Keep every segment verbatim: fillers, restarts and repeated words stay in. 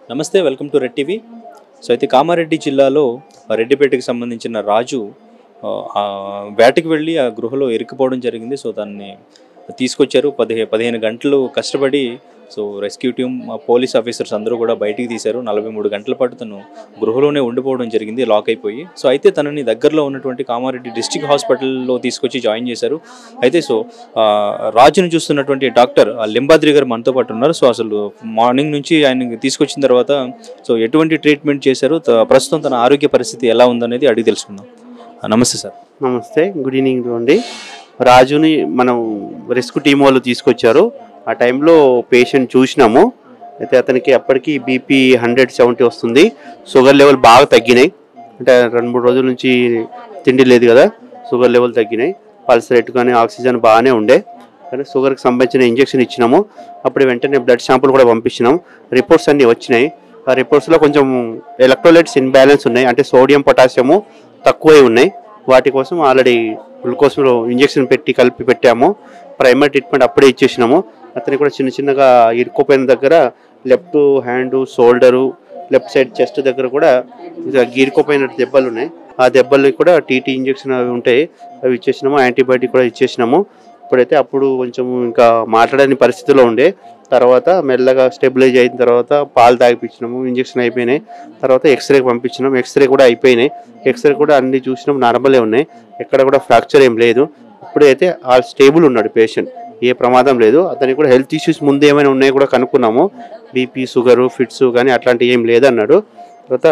నమస్తే, welcome to red TV. So అయితే కామారెడ్డి జిల్లాలో రెడ్డిపేటకి సంబంధించిన రాజు వేటకి వెళ్ళి ఆ గృహలో ఇరుక్కుపోవడం జరిగింది. సో దాన్ని తీసుకొచ్చారు. పదిహే పదిహేను గంటలు కష్టపడి so rescue team, police officers అందరూ కూడా బయటికి తీశారు. నలభై మూడు గంటల పాటు తను గృహలోనే ఉండిపోవడం జరిగింది, లాక్ అయిపోయి. సో అయితే తనని దగ్గరలో ఉన్నటువంటి కామారెడ్డి డిస్ట్రిక్ట్ హాస్పిటల్లో తీసుకొచ్చి జాయిన్ చేశారు. అయితే సో రాజును చూస్తున్నటువంటి డాక్టర్ లింబాద్రి గారు మనతో పాటు ఉన్నారు. సో అసలు మార్నింగ్ నుంచి ఆయన తీసుకొచ్చిన తర్వాత సో ఎటువంటి ట్రీట్మెంట్ చేశారు, ప్రస్తుతం తన ఆరోగ్య పరిస్థితి ఎలా ఉందనేది అడిగి తెలుసుకుందాం. నమస్తే సార్. నమస్తే, గుడ్ ఈవినింగ్ అండి. రాజుని మనం రెస్క్యూ టీం వాళ్ళు తీసుకొచ్చారు. ఆ టైంలో పేషెంట్ చూసినాము. అయితే అతనికి అప్పటికి బీపీ హండ్రెడ్ సెవెంటీ వస్తుంది, షుగర్ లెవెల్ బాగా తగ్గినాయి. అంటే రెండు మూడు రోజుల నుంచి తిండి లేదు కదా, షుగర్ లెవెల్ తగ్గినాయి. పల్స్ రేట్ కానీ ఆక్సిజన్ బాగానే ఉండే, కానీ షుగర్కి సంబంధించిన ఇంజెక్షన్ ఇచ్చినాము. అప్పుడు వెంటనే బ్లడ్ శాంపుల్ కూడా పంపించినాం. రిపోర్ట్స్ అన్నీ వచ్చినాయి. ఆ రిపోర్ట్స్లో కొంచెం ఎలక్ట్రోలైట్స్ ఇన్బ్యాలెన్స్ ఉన్నాయి, అంటే సోడియం పొటాషియము తక్కువే ఉన్నాయి. వాటి కోసం ఆల్రెడీ గ్లూకోజ్లో ఇంజెక్షన్ పెట్టి కలిపి పెట్టాము. ప్రైమరీ ట్రీట్మెంట్ అప్పుడే ఇచ్చేసినాము. అతనికి కూడా చిన్న చిన్నగా ఇరుక్కుపోయిన దగ్గర left hand, shoulder, left side chest దగ్గర కూడా ఇరుక్కుపోయిన దెబ్బలు ఉన్నాయి. ఆ దెబ్బలు కూడా టీటీ ఇంజెక్షన్ అవి ఉంటాయి, అవి ఇచ్చేసినాము. యాంటీబయాటిక్ కూడా ఇచ్చేసినాము. ఇప్పుడైతే అప్పుడు కొంచెం ఇంకా మాట్లాడని పరిస్థితిలో ఉండే. తర్వాత మెల్లగా స్టెబిలైజ్ అయిన తర్వాత పాలు తాగిపించినాము, ఇంజెక్షన్ అయిపోయినాయి. తర్వాత ఎక్స్రే పంపించినాం, ఎక్స్రే కూడా అయిపోయినాయి. ఎక్స్రే కూడా అన్ని చూసినాం, నార్మలే ఉన్నాయి, ఎక్కడ కూడా ఫ్రాక్చర్ ఏం లేదు. ఇప్పుడైతే ఆల్ స్టేబుల్ ఉన్నాడు పేషెంట్, ఏ ప్రమాదం లేదు. అతనికి కూడా హెల్త్ ఇష్యూస్ ముందు ఏమైనా ఉన్నాయో కూడా కనుక్కున్నాము. బీపీ, షుగరు, ఫిట్స్ కానీ అట్లాంటివి ఏం లేదన్నాడు. తర్వాత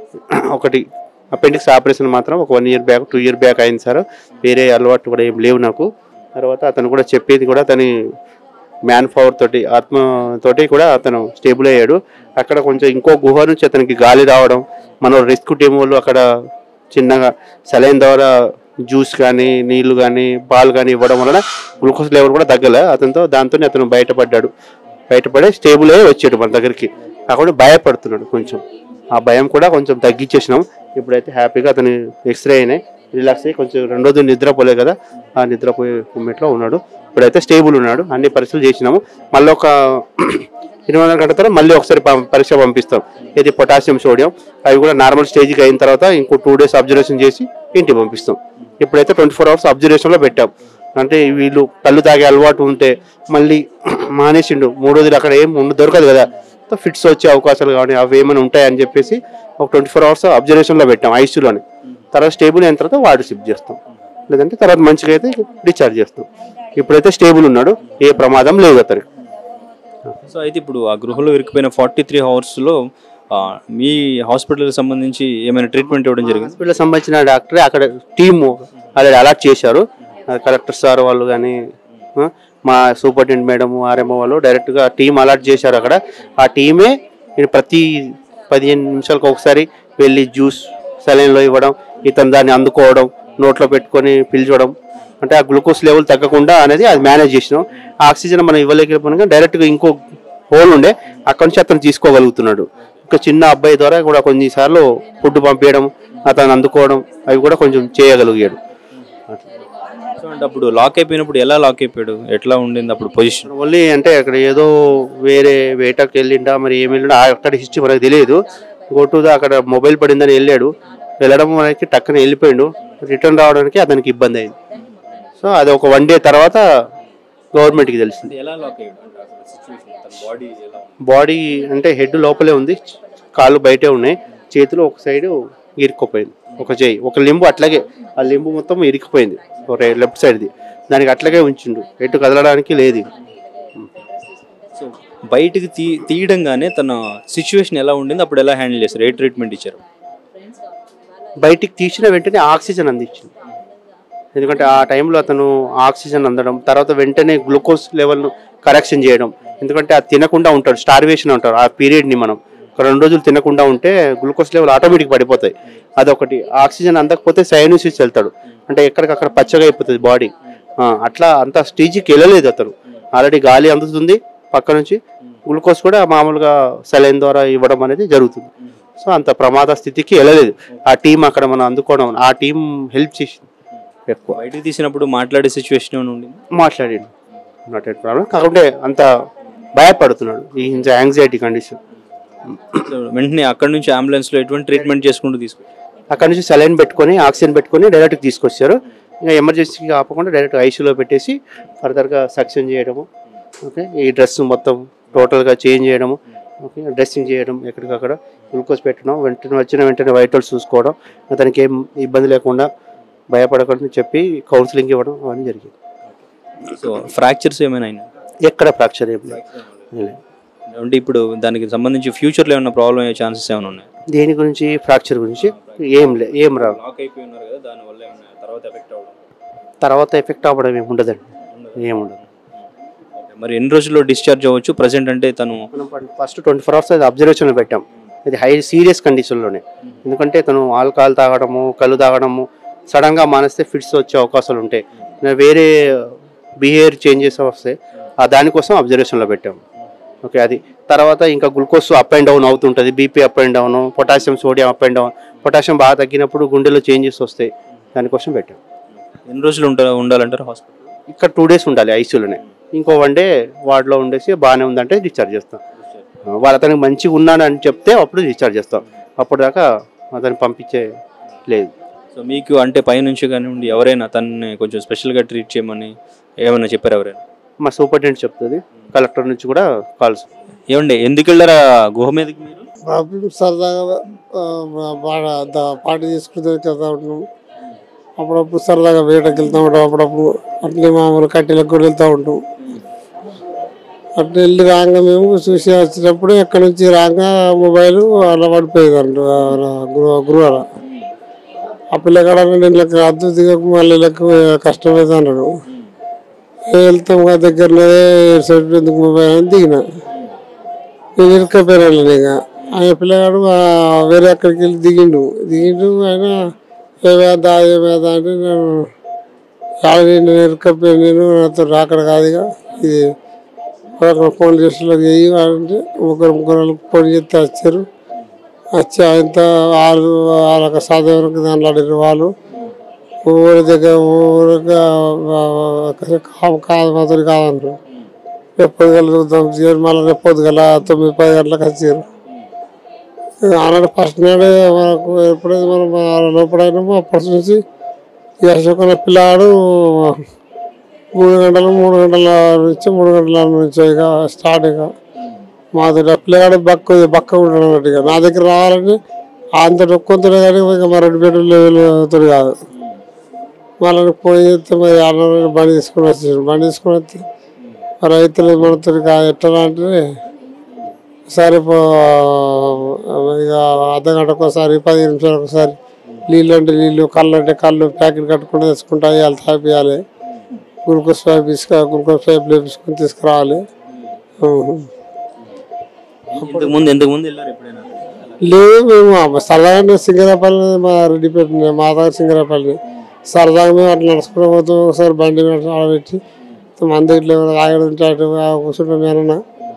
ఒకటి అపెండిక్స్ ఆపరేషన్ మాత్రం ఒక one year back two year back అయింది సార్. వేరే అలవాటు కూడా ఏం లేవు నాకు. తర్వాత అతను కూడా చెప్పేది కూడా తను మ్యాన్ పవర్ తోటి, ఆత్మతోటి కూడా అతను స్టేబుల్ అయ్యాడు. అక్కడ కొంచెం ఇంకో గుహ నుంచి అతనికి గాలి రావడం, మన రెస్క్యూ టీం వాళ్ళు అక్కడ చిన్నగా సలైన్ ద్వారా జ్యూస్ కానీ నీళ్లు కానీ పాలు కానీ ఇవ్వడం వలన గ్లూకోజ్ లెవెల్ కూడా తగ్గలే అతనితో. దాంతో అతను బయటపడ్డాడు. బయటపడే స్టేబుల్ అయ్యి వచ్చాడు మన దగ్గరికి. కాకుండా భయపడుతున్నాడు కొంచెం, ఆ భయం కూడా కొంచెం తగ్గించేసినాం. ఇప్పుడైతే హ్యాపీగా అతను ఎక్స్రే అయినాయి, రిలాక్స్ అయ్యి కొంచెం రెండు రోజులు నిద్రపోలే కదా, ఆ నిద్రపోయే మూమెంట్లో ఉన్నాడు. ఇప్పుడైతే స్టేబుల్ ఉన్నాడు. అన్ని పరీక్షలు చేసినాము. మళ్ళీ ఒక ఇరవై నాలుగు గంటల తర్వాత మళ్ళీ ఒకసారి పరీక్ష పంపిస్తాం, ఇది పొటాషియం, సోడియం. అవి కూడా నార్మల్ స్టేజ్కి అయిన తర్వాత ఇంకో టూ డేస్ అబ్జర్వేషన్ చేసి ఇంటికి పంపిస్తాం. ఇప్పుడైతే ట్వంటీ ఫోర్ అవర్స్ అబ్జర్వేషన్లో పెట్టాం. అంటే వీళ్ళు కళ్ళు తాగే అలవాటు ఉంటే మళ్ళీ మానేసిండు, మూడు రోజులు అక్కడ ఏం ఉండి దొరకదు కదా, ఫిట్స్ వచ్చే అవకాశాలు కానీ అవి ఏమైనా ఉంటాయని చెప్పేసి ఒక ట్వంటీ ఫోర్ అవర్స్ అబ్జర్వేషన్లో పెట్టాం ఐసీయూలోని. తర్వాత స్టేబుల్ అయిన తర్వాత వాడు షిఫ్ట్ చేస్తాం, లేదంటే తర్వాత మంచిగా అయితే డిశ్చార్జ్ చేస్తాం. ఇప్పుడైతే స్టేబుల్ ఉన్నాడు, ఏ ప్రమాదం లేదు అతనికి. సో అయితే ఇప్పుడు ఆ గృహలో ఇరుక్కుపోయిన ఫార్టీ త్రీ అవర్స్లో మీ హాస్పిటల్కి సంబంధించి ఏమైనా ట్రీట్మెంట్ ఇవ్వడం జరిగింది? హాస్పిటల్కి సంబంధించిన డాక్టరే అక్కడ టీము ఆల్రెడీ అలాట్ చేశారు. కలెక్టర్ సార్ వాళ్ళు కానీ మా సూపరింటెండెంట్ మేడం, ఆర్ఎంఓ వాళ్ళు డైరెక్ట్గా టీం అలాట్ చేశారు అక్కడ. ఆ టీమే ప్రతి పదిహేను నిమిషాలకు ఒకసారి వెళ్ళి జ్యూస్ సెలైన్లో ఇవ్వడం, ఇతను దాన్ని అందుకోవడం, నోట్లో పెట్టుకొని పిలిచడం, అంటే ఆ గ్లూకోజ్ లెవెల్ తగ్గకుండా అనేది అది మేనేజ్ చేసినాం. ఆక్సిజన్ మనం ఇవ్వలేకపోయినా డైరెక్ట్గా ఇంకో హోల్ ఉండే అక్కడి నుంచి అతను తీసుకోగలుగుతున్నాడు. ఇంకా చిన్న అబ్బాయి ద్వారా కూడా కొన్నిసార్లు ఫుడ్ పంపించడం, అతను అందుకోవడం అవి కూడా కొంచెం చేయగలిగాడు. అంటే అప్పుడు లాక్ అయిపోయినప్పుడు ఎలా లాక్ అయిపోయాడు, ఎట్లా ఉండింది అప్పుడు పొజిషన్? ఓన్లీ అంటే అక్కడ ఏదో వేరే వేటకి వెళ్ళిండా మరి ఏమి వెళ్ళిండా అక్కడ హిస్టరీ మనకు తెలియదు. గోటుదా అక్కడ మొబైల్ పడిందని వెళ్ళాడు, వెళ్ళడం మనకి టక్కన వెళ్ళిపోయాడు. రిటర్న్ రావడానికి అతనికి ఇబ్బంది అయింది. సో అది ఒక వన్ డే తర్వాత గవర్నమెంట్కి తెలిసింది. బాడీ అంటే హెడ్ లోపలే ఉంది, కాళ్ళు బయటే ఉన్నాయి, చేతులు ఒక సైడ్ ఇరుక్కుపోయింది, ఒక చేయి ఒక లింబు అట్లాగే, ఆ లింబు మొత్తం ఇరికిపోయింది లెఫ్ట్ సైడ్ది, దానికి అట్లాగే ఉంచిండు, ఎటు కదలడానికి లేదు. సో బయటికి తీ తీయడంగానే తన సిచ్యువేషన్ ఎలా ఉండింది, అప్పుడు ఎలా హ్యాండిల్ చేశారు, ఏ ట్రీట్మెంట్ ఇచ్చారు? బయటికి తీసిన వెంటనే ఆక్సిజన్ అందించింది. ఎందుకంటే ఆ టైంలో అతను ఆక్సిజన్ అందడం, తర్వాత వెంటనే గ్లూకోజ్ లెవెల్ను కరెక్షన్ చేయడం. ఎందుకంటే అది తినకుండా ఉంటాడు, స్టార్వేషన్ అంటారు ఆ పీరియడ్ని. మనం ఒక రెండు రోజులు తినకుండా ఉంటే గ్లూకోజ్ లెవెల్ ఆటోమేటిక్ పడిపోతాయి, అదొకటి. ఆక్సిజన్ అందకపోతే సైనోసిస్ వెళ్తాడు, అంటే ఎక్కడికక్కడ పచ్చగా అయిపోతుంది బాడీ. అట్లా అంత స్టేజ్కి వెళ్ళలేదు అతను. ఆల్రెడీ గాలి అందుతుంది పక్క నుంచి, గ్లూకోజ్ కూడా మామూలుగా సెలైన్ ద్వారా ఇవ్వడం అనేది జరుగుతుంది. సో అంత ప్రమాద స్థితికి వెళ్ళలేదు. ఆ టీం అక్కడ మనం అందుకోవడం, ఆ టీం హెల్ప్ చేసింది ఎక్కువ. బయటకు తీసినప్పుడు మాట్లాడే సిచ్యువేషన్ ఏమైనా ఉండింది? మాట్లాడాడు, నాట్ ఎట్ ప్రాబ్లం. కాకుంటే అంత భయపడుతున్నాడు, ఈ యాంగ్జైటీ కండిషన్. సో వెంటనే అక్కడ నుంచి అంబులెన్స్లో ఎటువంటి ట్రీట్మెంట్ చేసుకుంటూ తీసుకొచ్చారు? అక్కడ నుంచి సెలైన్ పెట్టుకొని ఆక్సిజన్ పెట్టుకొని డైరెక్ట్గా తీసుకొచ్చారు. ఇంకా ఎమర్జెన్సీగా ఆపకుండా డైరెక్ట్ ఐసీయూలో పెట్టేసి ఫర్దర్గా సక్షన్ చేయడము, ఓకే, ఈ డ్రెస్ మొత్తం టోటల్గా చేంజ్ చేయడము, ఓకే, డ్రెస్సింగ్ చేయడం, ఎక్కడికక్కడ గ్లూకోజ్ పెట్టడం, వెంటనే వచ్చిన వెంటనే వైటల్స్ చూసుకోవడం, అతనికి ఏం ఇబ్బంది లేకుండా భయపడకుండా చెప్పి కౌన్సిలింగ్ ఇవ్వడం అవన్నీ జరిగింది. సో ఫ్రాక్చర్స్ ఏమైనా అయినా? ఎక్కడ ఫ్రాక్చర్ ఏం లేదు. అంటే ఇప్పుడు దానికి సంబంధించి ఫ్యూచర్లో ఏమైనా ప్రాబ్లం అయ్యే ఛాన్సెస్ ఏమైనా ఉన్నాయి? దేని గురించి? ఫ్రాక్చర్ గురించి ఏం లే ఏం రాదు. లాక్ అయిపోయి ఉన్నారు కదా, దానివల్ల ఏమైనా తర్వాత ఎఫెక్ట్ అవ్వడం? తర్వాత ఎఫెక్ట్ అవ్వడం ఏమి ఉండదండి, ఏముండదు. మరి ఎన్ని రోజుల్లో డిశ్చార్జ్ అవ్వచ్చు? ప్రజెంట్ అంటే తను మనం ఫస్ట్ ట్వంటీ ఫోర్ అవర్స్ అది అబ్జర్వేషన్లో పెట్టాం. ఇది హై సీరియస్ కండిషన్లోనే, ఎందుకంటే తను ఆల్కహాల్ తాగడము, కళ్ళు తాగడము, సడన్గా మానేస్తే ఫిట్స్ వచ్చే అవకాశాలు ఉంటాయి, వేరే బిహేవియర్ చేంజెస్ వస్తాయి, ఆ దానికోసం అబ్జర్వేషన్లో పెట్టాము. ఓకే, అది తర్వాత ఇంకా గ్లూకోజ్ అప్ అండ్ డౌన్ అవుతుంటుంది, BP up and down, potassium sodium up and down, potassium బాగా తగ్గినప్పుడు గుండెలో చేంజెస్ వస్తాయి, దానికోసం పెట్టాం. ఎన్ని రోజులు ఉంటా ఉండాలంటారు హాస్పిటల్? ఇక్కడ టూ డేస్ ఉండాలి ఐసీయూలోనే, ఇంకో వన్ డే వార్డులో ఉండేసి బాగానే ఉందంటే డిశ్చార్జ్ చేస్తాం. వాళ్ళు అతనికి మంచిగా ఉన్నాను అని చెప్తే అప్పుడు డిశ్చార్జ్ చేస్తాం, అప్పుడు దాకా అతను పంపించే లేదు. సో మీకు అంటే పైనుంచి కానివ్వండి ఎవరైనా తనని కొంచెం స్పెషల్గా ట్రీట్ చేయమని ఏమైనా చెప్పారు ఎవరైనా? మా సూపరింటెండెంట్ చెప్తుంది, కలెక్టర్ నుంచి కూడా కాల్స్. ఏమండి ఎందుకు వెళ్ళారా గుహ మీదకి మీరు? సరదాగా బాగా పార్టీ తీసుకుంటూ వెళ్తూ ఉంటాం, అప్పుడప్పుడు సరదాగా వేటకి వెళ్తూ ఉంటాం, అప్పుడప్పుడు అట్లే మామూలు కట్టెలకు కూడా వెళ్తూ ఉంటాం. అట్లా వెళ్ళి రాగా మేము చూసి వచ్చినప్పుడు ఎక్కడి నుంచి రాగా మొబైల్ అలా పడిపోయేది అంట గృహ గృహాల. ఆ పిల్లకాడ వీళ్ళకి అద్దు దిగకు మళ్ళీ లెక్క కష్టమైతే అన్నాడు. వెళ్తాం కదా దగ్గరనే ఎందుకు మొబైల్ అని దిగిన, నేను ఇరుక్కపోయినాను. ఇక ఆయన పిల్లగాడు వేరే అక్కడికి వెళ్ళి దిగిండు దిగిండు ఆయన ఏమేదా ఏమేదా అంటే నేను యాభై నేను ఇరుక్కపోయాను, నేను నాతో రాకడ కాదు ఇక ఇది ఫోన్ స్టేషన్లో చేయి అంటే ముగ్గురు ముగ్గురు ఫోన్ చేస్తే వచ్చారు. వచ్చి ఆయనతో వాళ్ళు వాళ్ళకి సాధ్యం వరకు దాంట్లో ఆడారు. వాళ్ళు ఊరి దగ్గర ఊరిగా కాదు మాతో కాదన్నారు. రేపు పొద్దుగల చూద్దాం మళ్ళీ రేపు పొద్దుగల తొమ్మిది పది గంటలకు వచ్చారు. ఆనాడు ఫస్ట్ నాడే మనకు ఎప్పుడైతే మనం లోపడైనామో అప్పటి నుంచి యశోకున్న పిల్లాడు మూడు గంటలు మూడు గంటల నుంచి మూడు గంటల నుంచి ఇక స్టార్ట్. ఇక మాది పిల్లగాడు బక్క బక్క ఉంటాడు అన్నట్టు. ఇక నా దగ్గర రావాలంటే అంత కొంతనే కానీ ఇక మా రెండు బెడ్రూమ్ లెవెల్ కాదు. మళ్ళీ పోయి చేస్తే మరి అన్న బండి తీసుకుని వచ్చేసాడు. బండి తీసుకుని వస్తే మరి రైతులు మనతో ఎట్లా అంటే సరే ఇక అర్ధ గంటకు ఒకసారి పదిహేను నిమిషాలకు ఒకసారి నీళ్ళు అంటే నీళ్ళు, కళ్ళు అంటే కళ్ళు ప్యాకెట్ కట్టుకుంటూ తెచ్చుకుంటా ఇవాళ తాపియాలి. గ్లూకోజ్ పైప్ తీసుకు గ్లూకోజ్ పైప్ లేపించుకుని తీసుకురావాలి. ముందు ఎంతకు ముందు వెళ్ళారు ఎప్పుడైనా? లేదు మేము సరదాగా సింగరాపల్లి మా రెడ్డిపేట మా దగ్గర సింగరాపల్లి సరదాగా మేము అట్లా నడుచుకుని పోతాం. ఒకసారి బండి ఆడబెట్టి మంది ఇట్లా ఆగడం ఉంటే అటు కూర్చుంటాం. ఏమన్నా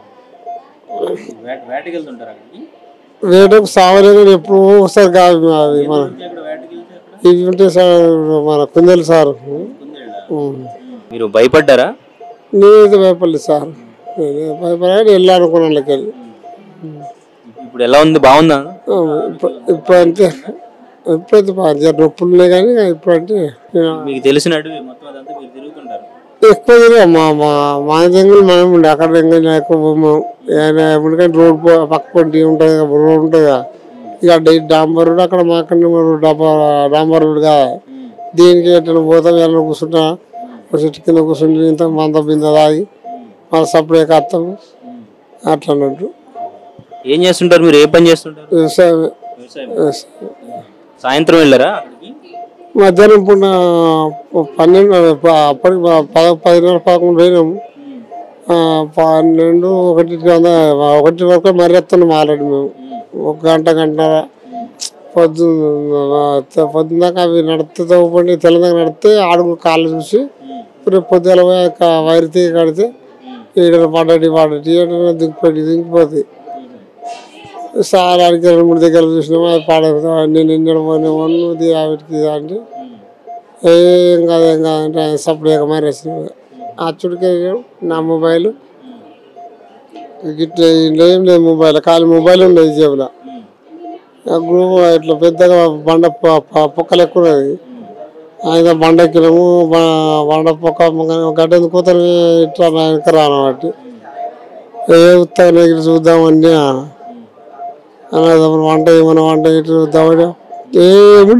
వేటకు సావలేదు ఎప్పుడు ఒకసారి కాదు. అవి మన ఇవి ఉంటే సార్ మన కుందేలు సార్. మీరు భయపడ్డారా? నేనైతే భయపడలేదు సార్, భయపడే వెళ్ళా అనుకున్నాను వెళ్ళి. ఇప్పుడు ఎలా ఉంది? బాగుందా? ఇప్పుడు అంటే ఇప్పుడైతే బాగా నొప్పులు ఉన్నాయి కానీ ఇప్పుడంటే మీకు తెలిసినట్టు ఎక్కువ తిరిగా మా మా మా జంగులు మనం ఉండే అక్కడ జంగల్ ఎక్కువ పోము. ఎందుకంటే రోడ్ పక్క పొంటి ఉంటుంది రోడ్ ఉంటుంది కదా, ఇక డాంబర్ రోడ్ అక్కడ మా అక్కడ డాంబర్ రోడ్ కదా. దీనికి ఎట్లా పోతాం ఎలా కూర్చుంటా చెట్టు కింద కూర్చుంటే ఇంత మంద బింద తాగి మళ్ళీ సప్లై కత్తాము అట్లా అన్నట్టు. ఏం చేస్తుంటారు మీరు? ఏ పని చేస్తుంటారు? వ్యవసాయం. సాయంత్రం వెళ్ళారా? మధ్యాహ్నం పూట పన్నెండు అప్పటికి పద పదిన్నర పదకొండు పోయినాము. పన్నెండు ఒకటి ఒకటి వరకు మరి వస్తున్నాం ఆల్రెడీ మేము. ఒక గంట గంటన్నర పొద్దున్న పొద్దున్న దాకా అవి నడితే తవ్వుపండి తెల్లదాకా నడితే ఆడుగు కాళ్ళు చూసి రేపు పొద్దుల వైరు తీగ కడితే ఈడ పడ్డటి పడ్డటి దింగిపోయి దింగిపోతాయి. సార్ ఆడికి రెండు మూడు దగ్గర చూసినాము అది పాడదు. నేను ఎన్నడ పోయినా వన్నుది ఆవిటికి అంటే ఏం కాదు ఏం కాదంటే ఆయన సపరేట్గా మారేసిన అచ్చుడికి నా మొబైల్ గిట్ల ఇంట్లో ఏం లేదు మొబైల్ ఖాళీ మొబైల్ ఉండేది జేబులో ఆ గ్రూప్ ఇట్లా పెద్దగా బండ ప- ప- పొక్కలు ఎక్కువ ఉన్నది ఆయన బండ ఎక్కినాము బ- బండ పొక్క గడ్డ ఎందుకు పోతారు ఇట్లా వెనక రాను బట్టి ఏ ఉత్తగా ఇట్లా చూద్దామని అన్నదమ్ములు వంట ఏమన్నా వంట ఇట్లా చూద్దామని ఏమి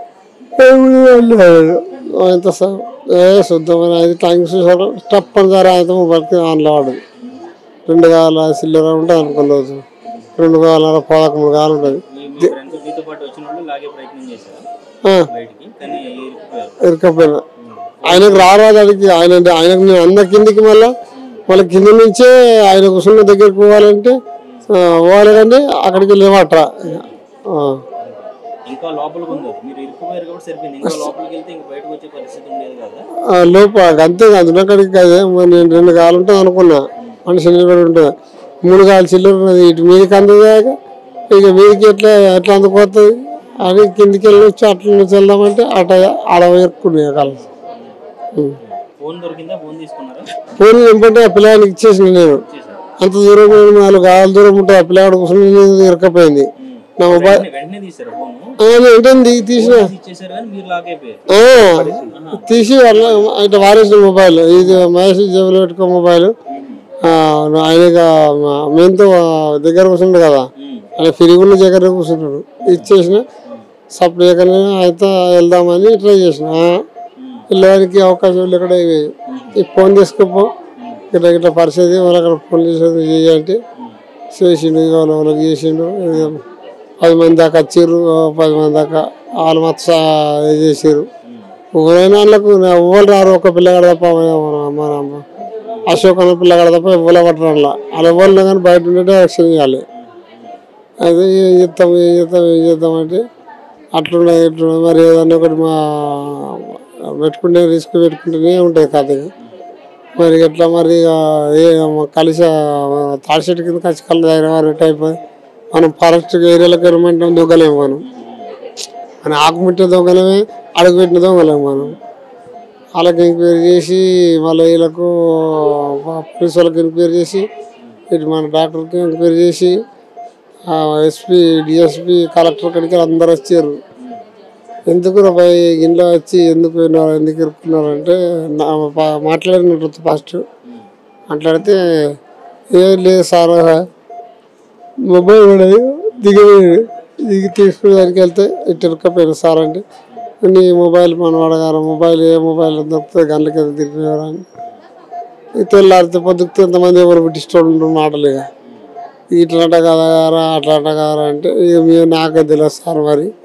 ఎంత సార్ ఏ చూద్దామని ఐదు టైంకి చూసాడు తప్పనిసరి అయితే మొబైల్కి ఆన్లో వాడు రెండు కావాల సిల్లర్ ఉంటుంది అనుకున్న రోజు రెండు కావాల పదకొండు కావాలి ఉంటుంది మీ ఫ్రెండ్స్ మీతో పాటు వచ్చిన వాళ్ళు లాగే ప్రయత్నం చేశారా బయటికి కానీ ఇరుక్కుపోయారు. ఇరుకపోయినా ఆయనకు రారాదు అడిగి ఆయన ఆయనకు నేను అన్న కిందికి మళ్ళీ మళ్ళీ కింద నుంచే ఆయన కూర్చున్న దగ్గరికి పోవాలంటే ఆ, పోవాలి కానీ అక్కడికి లేవట ఇంకా లోపలికి ఉంది అది. మీరు ఇరుక్కుపోయారు కాబట్టి సరిపోయింది. ఇంకా లోపలికి వెళ్తే ఇంకా బయటకు వచ్చే పరిస్థితి ఉండేది కదా. లోప అంతే కాదు అక్కడికి అదే మరి నేను రెండు కాలు ఉంటుంది అనుకున్నా మనిషి నిలబడి ఉంటుంది మూడు కాలు చిల్లర ఉన్నది ఇటు మీదకి అందదాక ఇక మీదకి ఎట్లా ఎట్లా అందుకుపోతుంది అని కిందికి వెళ్ళి వచ్చి అట్ల నుంచి వెళ్దామంటే అట ఆడ ఎరుక్కున్నాయి కాలు ఫోన్ దొరికిందా? ఫోన్ తీసుకున్నారా? ఫోన్ ఏంటంటే ఆ పిల్లగానికి ఇచ్చేసిన నేను ఇచ్చేసారు. అంత దూరం పోయి నాలుగు కాళ్ళ దూరం ఉంటుంది ఆ పిల్లగాడు కూర్చొని ఇరకపోయింది నా మొబైల్ వెంటనే- వెంటనే తీసారు ఫోన్ ఏంటండి తీసిన ఇచ్చేసారు కానీ మీరు లాక్ అయిపోయారు. ఆ, తీసి వాళ్ళ ఇట్లా వారేసిన మొబైల్ ఇది మహేష్ జేబులో పెట్టుకో మొబైల్ ఆయన మేంతో దగ్గర కూర్చుండు కదా ఆయన ఫిరిగున్న దగ్గర కూర్చుంటాడు ఇచ్చేసిన సప్లై అయితే వెళ్దామని ట్రై చేసిన వెళ్ళడానికి అవకాశం లేకుండా ఈ ఫోన్ తీసుకుపో ఇట్లా ఇట్లా పరిస్థితి వాళ్ళు అక్కడ ఫోన్ చేసేది చేయాలంటే చేసిండు వాళ్ళ వాళ్ళకి చేసిండు పది మంది దాకా వచ్చిర్రు పది మంది దాకా వాళ్ళు మొత్తం చేసారు ఎవరైనా వాళ్ళకు ఎవరు రారు ఒక పిల్లగాడు తప్ప మన అశోక్ అన్న పిల్లగాడు తప్ప ఎవరు పట్టరు అలా వాళ్ళు ఎవరిలో కానీ బయట ఉండే యాక్షన్ చేయాలి అయితే ఏం చేస్తాం ఏం చేస్తాం ఏం చేద్దాం అంటే అట్లుండే ఇట్లుండే మరి ఏదన్నా ఒకటి మా పెట్టుకుంటే రిస్క్ పెట్టుకుంటూనే ఉంటుంది కథగా మరి ఎట్లా మరి ఏ కలిసి తాడి చెట్టు కింద కలిసి కళ్ళు దగ్గర వారి టైప్ మనం ఫారెస్ట్ ఏరియాలకు వెళ్ళమంటే దొంగలేము మనం మన ఆకుముట్టిన దొంగలమే అడుగుపెట్టిన దొంగలేము మనం వాళ్ళకి ఎంక్వైరీ చేసి మళ్ళీ వీళ్ళకు పోలీసు వాళ్ళకి ఎంక్వైరీ చేసి ఇటు మన డాక్టర్కి ఎంక్వైరీ చేసి ఎస్పీ డిఎస్పీ కలెక్టర్ కడికి అందరు వచ్చారు ఎందుకు రాబాయి ఇంట్లో వచ్చి ఎందుకు పోయినారు ఎందుకు ఇరుక్కున్నారు అంటే మాట్లాడినట్టు ఫస్ట్ మాట్లాడితే ఏం లేదు సార్ మొబైల్ ఉండదు దిగిపోయాడు దిగి తీసుకునేదానికి వెళ్తే ఇటు ఇరుక్కపోయాను సార్ అంటే నీ మొబైల్ మన వాడగారు మొబైల్ ఏ మొబైల్ దొరుకుతుంది గంటలకి ఎంత తిరిగిపోయారు అని తెల్లారితే పొద్దుకు ఎంతమంది ఎవరు డిస్టర్బ్ ఉంటారు మాటలుగా ఇట్లాంట కదా అట్లాంట కదా అంటే ఇక మేము నాకే తెలియదు సార్ మరి